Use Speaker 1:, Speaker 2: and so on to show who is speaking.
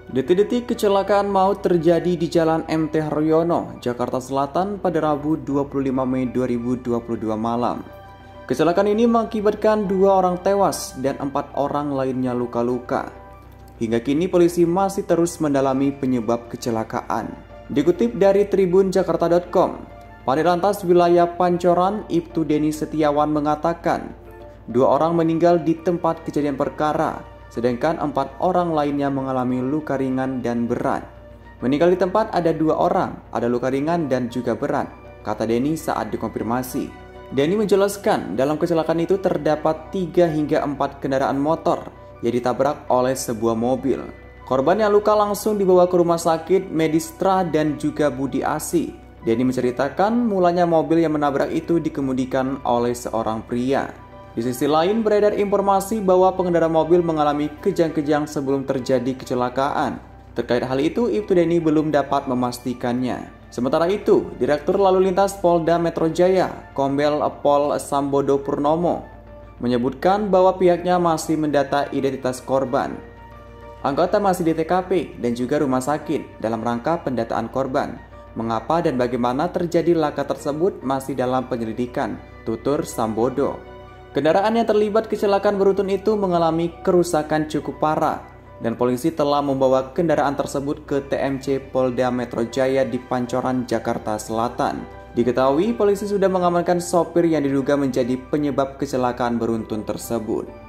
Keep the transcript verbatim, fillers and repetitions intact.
Speaker 1: Detik-detik kecelakaan maut terjadi di Jalan M T Haryono, Jakarta Selatan pada Rabu dua puluh lima Mei dua ribu dua puluh dua malam. Kecelakaan ini mengakibatkan dua orang tewas dan empat orang lainnya luka-luka. Hingga kini polisi masih terus mendalami penyebab kecelakaan. Dikutip dari tribun jakarta titik com, Panilantas Wilayah Pancoran Ibtu Deni Setiawan mengatakan, dua orang meninggal di tempat kejadian perkara, sedangkan empat orang lainnya mengalami luka ringan dan berat. Meninggal di tempat ada dua orang, ada luka ringan dan juga berat, kata Deni saat dikonfirmasi. Deni menjelaskan dalam kecelakaan itu terdapat tiga hingga empat kendaraan motor yang ditabrak oleh sebuah mobil. Korban yang luka langsung dibawa ke rumah sakit Medistra dan juga Budi Asi. Deni menceritakan mulanya mobil yang menabrak itu dikemudikan oleh seorang pria. Di sisi lain beredar informasi bahwa pengendara mobil mengalami kejang-kejang sebelum terjadi kecelakaan. Terkait hal itu, Ibtu Deni belum dapat memastikannya. Sementara itu, Direktur Lalu Lintas Polda Metro Jaya, Kombel Pol Sambodo Purnomo, menyebutkan bahwa pihaknya masih mendata identitas korban. Anggota masih di T K P dan juga rumah sakit dalam rangka pendataan korban. Mengapa dan bagaimana terjadi laka tersebut masih dalam penyelidikan, tutur Sambodo. Kendaraan yang terlibat kecelakaan beruntun itu mengalami kerusakan cukup parah dan polisi telah membawa kendaraan tersebut ke T M C Polda Metro Jaya di Pancoran, Jakarta Selatan. Diketahui polisi sudah mengamankan sopir yang diduga menjadi penyebab kecelakaan beruntun tersebut.